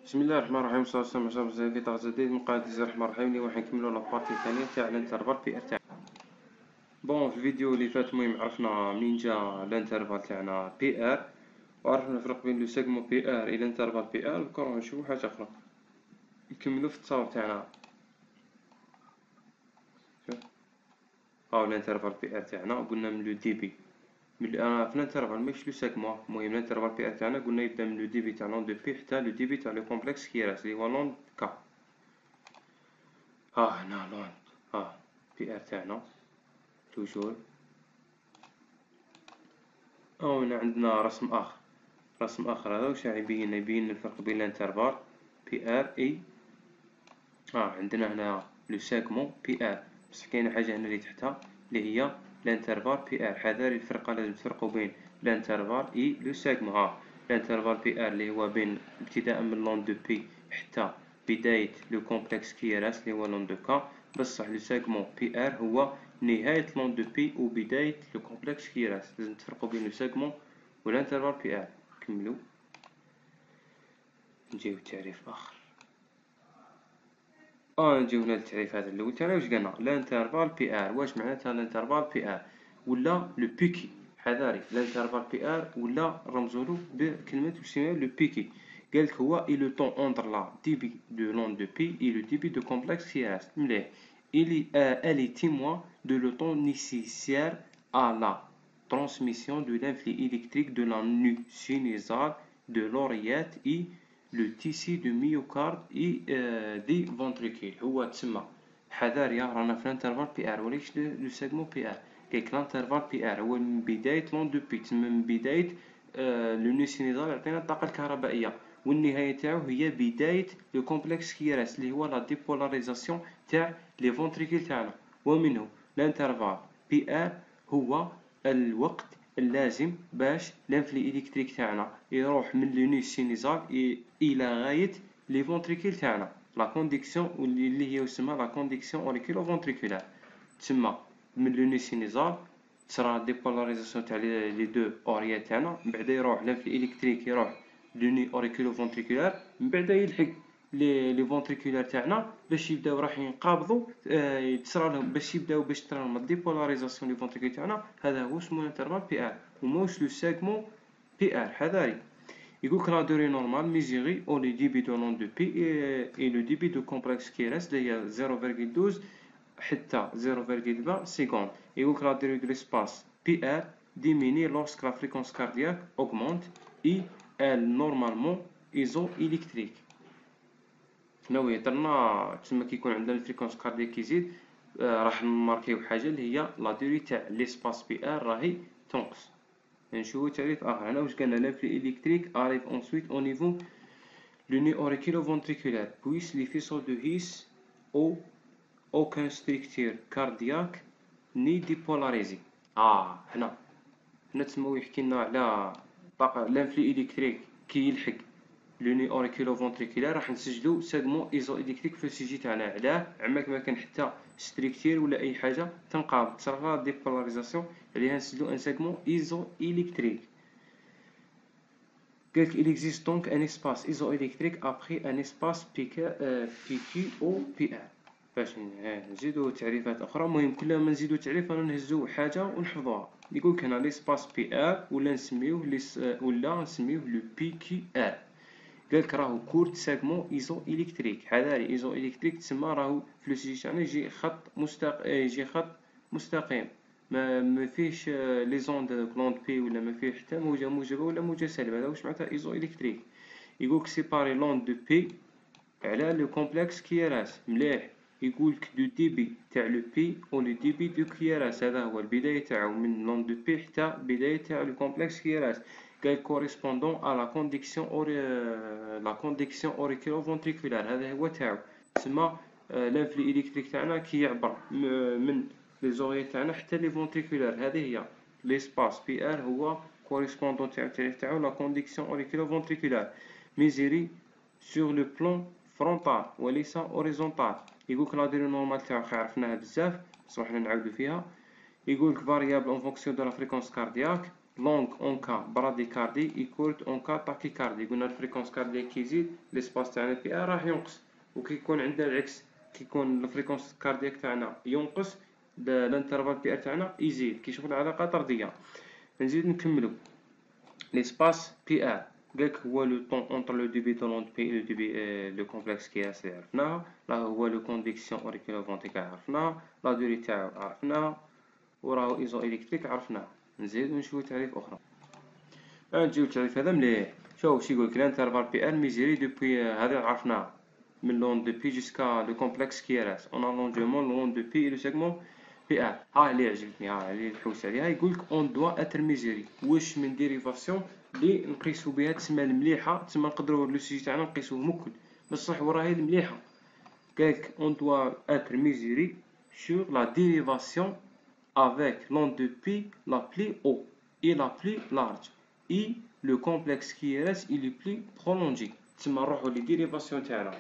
بسم الله الرحمن الرحيم والصلاة والسلام على رسول الله في طاقة جديد من قناة الزر الرحمن الرحيم. اليوم حنكملو لابارتي الثانية تاع الانترفال بي ار تاعنا. بون في الفيديو اللي فات المهم عرفنا منين جا الانترفال تاعنا بي ار، وعرفنا الفرق بين لو سيغمون بي ار الى الانترفال بي ار. دوكا نروحو نشوفو حاجة أخرى نكملو في التصاور تاعنا. هاو الانترفال بي ار تاعنا، قلنا من لو دي بي في الانترفال ماشي لو سيغمون. المهم الانترفال بي ار تاعنا قلنا يبدا من لو دي بي تاع لون دو بي حتى لو دي بي تاع لو كومبلكس كي راس لي هو لون كا. هنا لون بي ار تاعنا توجور. هنا عندنا رسم آخر. هذا واش راح يبين الفرق بين الانترفال بي ار اي. عندنا هنا لو سيغمون بي ار، بصح كاينه حاجه هنا اللي تحتها اللي هي الانترفال بي ار. حذاري الفرقه، لازم تفرقوا بين الانترفال اي لو سيغمون. الانترفال بي ار اللي هو بين ابتداء من لون دو بي حتى بدايه لو كومبلكس كي راس اللي هو لون دو كا. بصح لو سيغمون بي ار هو نهايه لون دو بي وبدايه لو كومبلكس كي راس. لازم تفرقوا بين لو سيغمون والانترفال بي ار. نكملو نجيو تعريف اخر. نجيو هنا للتعريف هذا الاول تاعنا. واش قالنا؟ الانترفال بي ار. واش معناتها الانترفال بي ار ولا لو بيكي؟ حذاري، الانترفال بي ار ولا رمزولو بكلمه يسميوها لو بيكي. قالك هو اي لو طون اونتر لا ديبي دو لون دو بي اي لو ديبي دو كومبلكس كي راست. مليح. elle est témoin de le temps nécessaire à la transmission de l'influx électrique de la nuit sinusale de l'oreillette et le tissu du myocarde et des ventricules. هو تسمى حذاري رانا في الانترفال بي ار وليش لو سيغمون بي ار. كاين الانترفال بي ار هو من بداية لون دو بي، تسمى من بداية لو نو سينيزال يعطينا الطاقة الكهربائية، والنهاية تاعو هي بداية لو كومبلكس كيراس اللي هو لا ديبولاريزاسيون تاع لي فونتريكول تاعنا. ومنه الانترفال بي ار هو الوقت اللازم باش لانفلي الكتريك تاعنا يروح من لو نو سينيزال الى غاية لي فونتريكول تاعنا. لا كونديكسيون اللي هي يسمى لا كونديكسيون اوريكولو فونتريكولار. تسمى من لو نو سينيزال تصرا ديبولاريزاسيون تاع لي دو اوريات تاعنا، من بعد يروح لانفلي الكتريك يروح لو نو اوريكولو فونتريكولار، من بعد يلحق لي فونتريكولار تاعنا باش يبداو راح ينقابضوا. تصرا لهم باش يبداو باش تصرا لهم الديبولاريزاسيون لي فونتريكول تاعنا. هذا هو اسمه الانترفال بي ار وموش لو سيغمون بي ار. حذاري يقولك لا دوري نورمال ميزيري او لو ديبي دو لون دو بي اي لو ديبي دو كومبلكس كي راست اللي هي 0.12 حتى 0.20 سكوند. يقولك لا دوري دو ليسباس بي ار diminue lorsque la fréquence cardiaque augmente et elle normalement iso-électrique. شنو يهضرنا؟ تسمى كيكون عندنا الفريكونس كاردياك كيزيد راح نماركيو حاجه اللي هي لا دوري تاع ليسباس بي ار راهي تنقص. نشوفو تعريف اخر. هنا واش قالنا؟ l'influx électrique arrive ensuite au niveau le nœud auriculo-ventriculaire puis les faisceaux de His ou aucune structure cardiaque ni dépolarisée. هنا تسمى يحكي لنا على طاقة l'influx électrique كي يلحق لو ني اوريكولو فونتريكولار. راح نسجلو سيغمون ايزو الكتريك في السي جي تاعنا. علاه؟ عماك ما كان حتى ستريكتير ولا اي حاجه تنقابض تصرا ديبولاريزاسيون عليها نسجلو ان سيغمون ايزو الكتريك. قالك il existe donc un espace isoélectrique après un espace PQ ou PR. باش نزيدو تعريفات اخرى. المهم كل ما نزيدو تعريف رانا نهزو حاجه ونحفظوها. يقولك هنا ليسباس بي ار ولا نسميوه لو بي كي ار. قالك راهو كورت سيغمون ايزو الكتريك. حذاري ايزو الكتريك تسمى راهو في السيجي تاعنا يجي خط مستقيم ما فيهش لي زوند كلوند بي ولا ما فيه حتى موجه موجبه ولا موجه سالبه. هذا واش معناتها ايزو الكتريك. يقولك سيباري لون دو بي على لو كومبلكس كيراس. مليح. يقولك دو ديبي تاع لو بي و لو ديبي دو كيراس. هذا هو البدايه تاعو من لون دو بي حتى بدايه تاع لو كومبلكس كيراس. قال كوريسبوندون ا لا كونديكسيون اوريكولو فونتريكولار. هذا هو تاعو. تسمى لانفلي الكتريك تاعنا كي يعبر من لي زوري تاعنا حتى لي فونتريكولار. هذه هي ليسباس بي ار هو كوريسبوندون تاع التعريف تاعو لا كونديكسيون اوريكولو فونتريكولار ميزيري سور لو بلون فرونتال وليس اوريزونتال. يقولك لا ديري نورمال تاعو عرفناها بزاف بصح حنا نعاودو فيها. يقول لك variable en fonction de la fréquence cardiaque longue en cas bradycardie et courte en cas tachycardie. قلنا الفريكونس كاردياك كيزيد ليسباس تاعنا بي ار راح ينقص، وكيكون عندنا العكس، كيكون الفريكونس كاردياك تاعنا ينقص الانترفال بي ار تاعنا يزيد. كيشوف العلاقة طردية. نزيد نكملو l'espace PR قالك هو لو طون اونتر لو ديبي دو لون بي لو ديبي لو كومبلكس كياس اللي عرفناها، راه هو لو كونديكسيون اوريكولو فونتيكال عرفناها، لا دوري تاعو عرفناها، وراهو ايزو الكتريك عرفناها. نزيد ونشوفو تعريف اخرى. نجيو التعريف هذا مليح. شوف واش يقولك الانترفال بي ار ميزيري دوبوي هذا عرفناها من لون دو بي جوسكا لو كومبلكس كياس اون الونجمون لون دو بي لو سيغمون بي ار. ها اللي عجبتني، ها اللي نحوس عليها. يقولك اون دوا اتر ميزيري، واش من ديريفاسيون اللي نقيسو بها تسمى المليحه، تسمى نقدروا لو سيجي تاعنا نقيسوه مكل بصح وراهي المليحه. قالك اون دوا اتر ميزيري sur la dérivation avec l'onde de pi la plus haute et la plus large et le complexe qui reste il est plus prolongé. تسمى نروحو لي ديريفاسيون تاعنا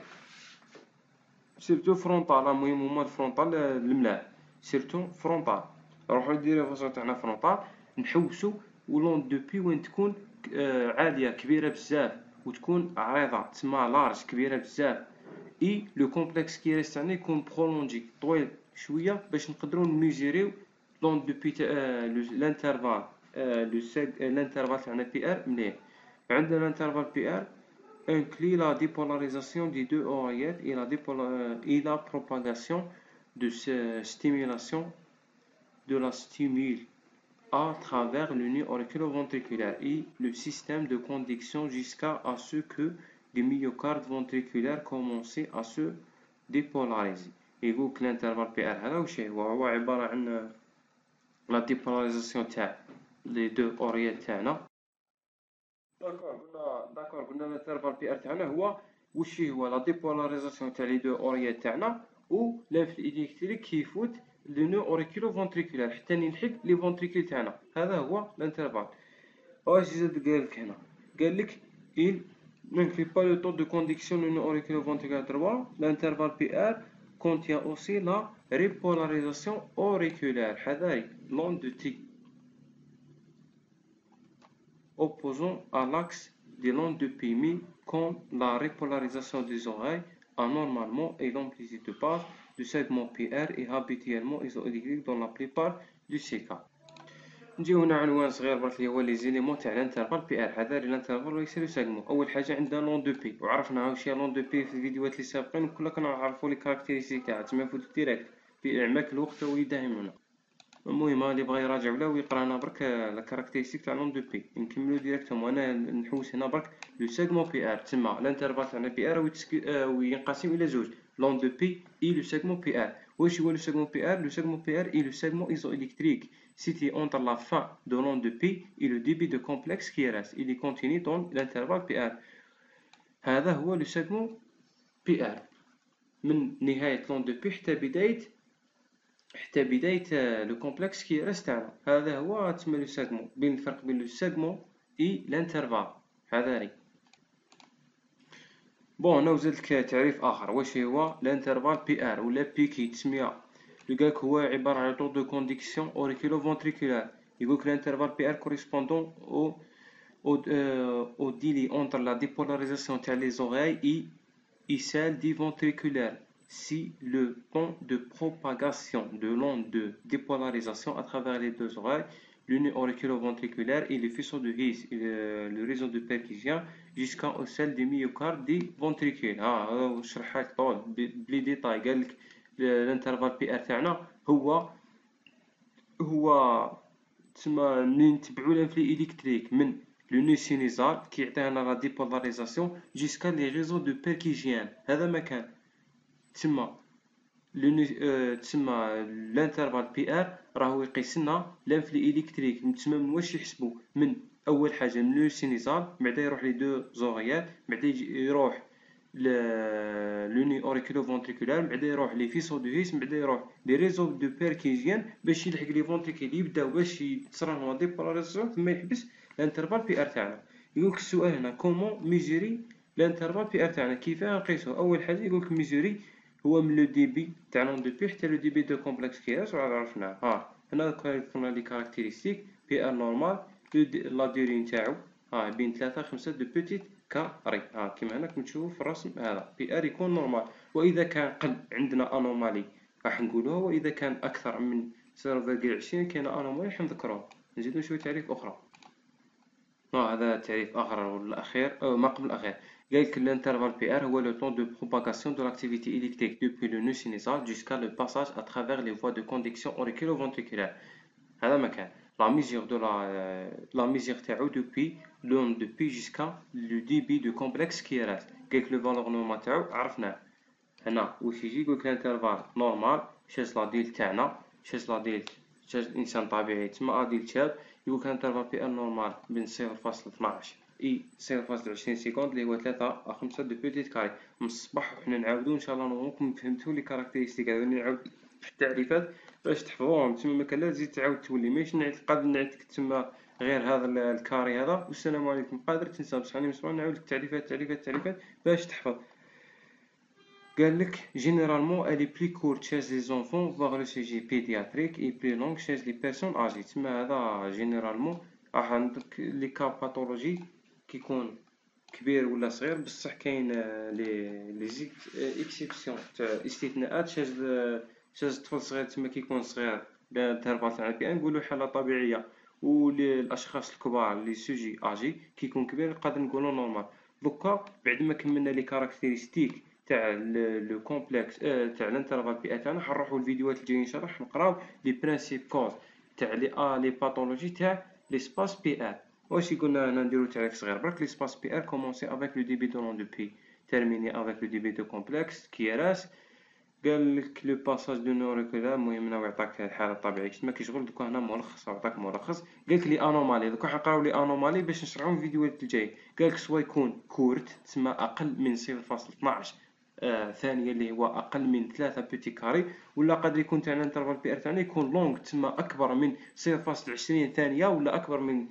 سيرتو فرونطال، المهم هما الفرونطال الملاح، سيرتو فرونطال نروحو للديريفاسيون تاعنا فرونطال نحوسو ولون دو بي وين تكون عاليه كبيره بزاف وتكون عريضه تسمى لارج كبيره بزاف، اي لو كومبلكس كي ريست تاعنا يكون برولونجي طويل شويه باش نقدروا نميزيريو لون دو بي لانترفال لانترفال تاعنا بي ار مليح. عندنا الانترفال بي ار inclut la dépolarisation des deux oreillettes et la propagation de stimulation de la stimule à travers le nœud auriculo-ventriculaire et le système de conduction jusqu'à ce que les myocardes ventriculaires commencent à se dépolariser. يقول لك الانترفال بي ار هذا واش هو عباره عن لا ديبولاريزاسيون تاع لي دو اورييت تاعنا. داكور قلنا الانترفال بي ار تاعنا هو واش هو لا ديبولاريزاسيون تاع لي دو اورييت تاعنا و لانف الكتريك كيفوت لو نو اوريكولو فونتريكولار حتى نلحق لي فونتريكول تاعنا. هذا هو الانترفال. واش زاد قالك هنا؟ قالك il n'inclut pas le taux de conduction du nœud auriculo-ventriculaire droit. L'intervalle PR contient aussi la repolarisation auriculaire حذاري l'onde de T opposant à l'axe de l'onde de P, mais comme la repolarisation des oreilles anormalement et l'amplitude de passe du segment PR est habituellement isoélectrique dans la plupart de ces cas. نجيو هنا عنوان صغير برك اللي هو لي زيليمون تاع الانترفال بي ار. حذاري الانترفال وليس لو سيغمون. اول حاجه عندنا لون دو بي وعرفنا واش هي لون دو بي في الفيديوهات اللي سابقين وكلنا كنعرفوا لي كاركتيرستيك تاعها تما فوت ديريكت في اعماك الوقت ويداهمنا. المهم اللي بغى يراجع ولا ويقرا هنا برك لا كاركتيرستيك تاع لون دو بي نكملو ديريكتوم. وانا نحوس هنا برك لو سيغمون بي ار تسمى الانترفال تاعنا بي ار وينقسم الى زوج لون دو بي اي لو سيغمون بي ار. واش هو لو سيغمون بي ار؟ لو سيغمون بي ار اي لو سيغمون isoélectrique situé entre la fin de l'onde de P et le débit de complexe qui reste. Il est contenu dans l'intervalle PR. هذا هو لو سيغمون بي ار من نهاية لون دو بي حتى بداية لو كومبلكس كي ريست تاعنا. هذا هو تسمى لو سيغمون. بين الفرق بين لو سيغمون اي لانترفال حذاري. بون انا وزدت تعريف اخر. واش هو الانترفال بي ار ولا بيكي تسميه؟ لقاك هو عبارة عن طور دو كونديكسيون auriculo-ventriculaire. يقولك l'intervalle PR correspondant au délai entre la dépolarisation تاع les oreilles et celle du ventriculaire. Si le temps de propagation de l'onde de dépolarisation à travers les deux oreilles, le nœud auriculo-ventriculaire et le faisceau de His, le réseau de Purkinje jusqu'à celle du myocarde du ventricule. شرحها لك طول بلي ديتاي. قالك الانترفال بي ار تاعنا هو تسمى منين نتبعو الانفلي الكتريك من لو نو سينيزال كيعطينا لا ديبولاريزاسيون جيسكا لي ريزو دو بيركيجيان. هذا مكان تسمى لو نو تسمى الانترفال بي ار راهو يقيس لنا الانفلي الكتريك. تسمى من واش يحسبو؟ من اول حاجه من لو سينيزال بعدا يروح لي دو زوغيات بعدا يروح لو ني اوريكولو فونتريكولار بعدا يروح لي فيسو دو هيس بعدا يروح لي ريزو دو بيركيجيان باش يلحق لي فونتريكول يبداو باش تصرا لهم ديبولاريزاسيون ثم يحبس الانترفال بي ار تاعنا. يقولك السؤال هنا كومون ميزوري الانترفال بي ار تاعنا؟ كيفاه نقيسوه؟ اول حاجه يقولك ميزوري هو من لو ديبي تاع لون دو بي حتى لو ديبي دو كومبلكس كياس وعاد عرفناه. هنا كيكون لي كاركتيرستيك بي ار نورمال لا دوري نتاعو بين 3 5 دو بوتيت كاري كيما هنا كما تشوفوا في الرسم هذا بي ار يكون نورمال. واذا كان قل عندنا انومالي راح نقولوها، واذا كان اكثر من 0.20 كاين انومالي راح نذكروها. نزيدو شويه تعريف اخرى. هذا تعريف آخر والأخير ما قبل الأخير. قالك l'intervalle PR هو le temps de propagation de l'activité électrique depuis le nœud sinusal jusqu'à le passage à travers les voies de conduction auriculo-ventriculaire. هذا مكان la mesure de la mesure تاعو depuis jusqu'à le débit de complexe qui reste. قالك le valeur normal تاعو عرفناه. هنا واش يجي يقولك الانترفال نورمال شاز لا ديل تاعنا، شاز لا ديل شاز الانسان طبيعي تما اديل شاب. يقولك الانترفال بي ان نورمال بين 0.12 اي 0.20 سكوند اللي هو 3 5 دو بوتيت كاري من الصباح. وحنا نعاودو ان شاء الله نورمالكم فهمتوا لي كاركتيرستيك هذو نعاود في التعريفات باش تحفظوهم. تما ما كان لا تزيد تعاود تولي ماشي قادر نعطيك تما غير هذا الكاري هذا والسلام عليكم. قادر تنسى بصح راني مسموع نعاود التعريفات باش تحفظ. Généralement, elle est plus courte chez les enfants, voire le CG pédiatrique, et plus longue chez les personnes âgées. Mais généralement, عندك les cas pathologiques qui يكون كبير ولا صغير، بصح كاين لي اكسيبسيون تاع استثناءات شاز الطفل صغير تما كيكون صغير بالانترفال تاع البي ان نقولو حالة طبيعية، وللاشخاص الكبار لي سوجي اجي كيكون كبير نقدر نقولو نورمال. دوكا بعد ما كملنا لي كاركتيرستيك تاع لو كومبلكس تاع الانترفال بي ان تاعنا، حنروحو الفيديوهات الجايين ان شاء الله حنقراو لي برينسيپ كوز تاع لي باثولوجي تاع ليسباس بي ان. واش يقولنا هنا نديرو تعريف صغير برك. ليسباس بي ار كومونسي افيك لو ديبي دو نون دو بي تيرميني افيك لو ديبي دو كومبلكس كي راس. قالك لو باساج دو نوريكولا. المهم هنا يعطيك الحاله الطبيعيه كيما كيشغل. دوكا هنا ملخص عطاك ملخص. قالك لي انومالي دوكا حنقراو لي انومالي باش نشرحوهم في الفيديوهات الجايه. قالك سوا يكون كورت تسمى اقل من 0.12 ثانيه اللي هو اقل من 3 بوتي كاري، ولا قادر يكون تاع الانترفال بي ار تاعنا يكون لونغ تسمى اكبر من 0.20 ثانيه ولا اكبر من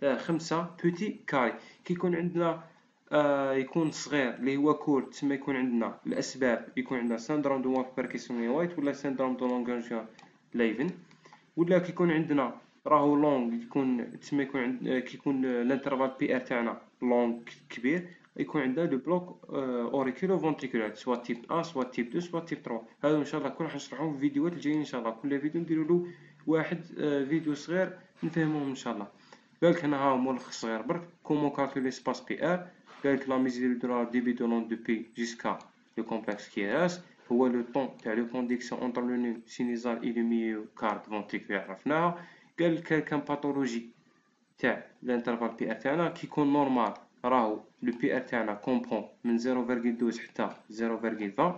5 بوتي كاري. كيكون عندنا يكون صغير اللي هو كورت تسمى يكون عندنا الاسباب يكون عندنا سندروم دو وولف باركنسون وايت ولا سندروم دو لونغرانجيان ليفن. ولا كيكون عندنا راهو لونغ يكون تسمى يكون عند كيكون الانترفال بي ار تاعنا لونغ كبير يكون عندنا لو بلوك اوريكولو فونتريكولار سوا تيب 1 سوا تيب 2 سوا تيب 3. هذا ان شاء الله كل راح نشرحوه في الفيديوهات الجايين ان شاء الله. كل فيديو نديرو له واحد فيديو صغير نفهموهم ان شاء الله. قالك هنا ها ملخص صغير برك. كومون كالكولي سباس بي ار. قالك لا ميزير دو لا ديبي دو نون دو بي جيسكا لو كومبلكس كي راس هو لو طون تاع لو كونديكسيون اونتر لو نو سينيزال اي لو ميو كارد فونتريكولار عرفناها. قالك كان باثولوجي تاع الانترفال بي ار تاعنا كيكون نورمال راهو لو بي ار تاعنا كومبون من 0.12 حتى 0.20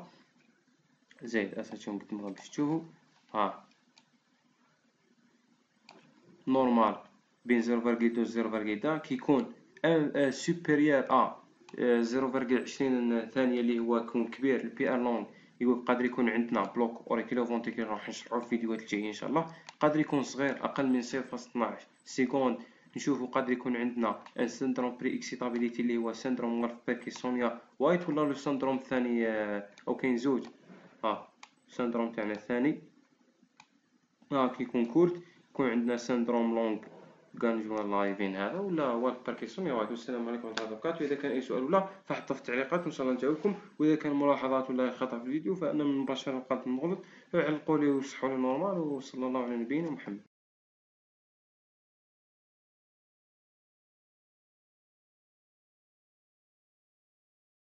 زايد اساتشوم كيما باش تشوفوا نورمال بين 0.12 0.1 كيكون سوبيريور ا 0.20 ثانيه اللي هو يكون كبير البي ار لونغ. يقول قادر يكون عندنا بلوك اوريكولو فونتريكولار راح نشرحوه في الفيديوهات الجايين ان شاء الله. قادر يكون صغير اقل من 0.12 سكوند. نشوفوا قادر يكون عندنا ان سندروم بري اكسيتابيليتي اللي هو سندروم وولف باركنسونيا وايت ولا لو سندروم الثاني او كاين زوج سندروم تاعنا الثاني كيكون كورت. يكون عندنا سندروم لونغ غانجوان لايفين هذا ولا وولف باركنسونيا وايت. والسلام عليكم ورحمه الله وبركاته. واذا كان اي سؤال ولا فحطوا في التعليقات ان شاء الله نجاوبكم. واذا كان ملاحظات ولا خطا في الفيديو فانا مباشره نقدر نغلط علقوا لي وصحوا لي نورمال. وصلى الله على نبينا محمد.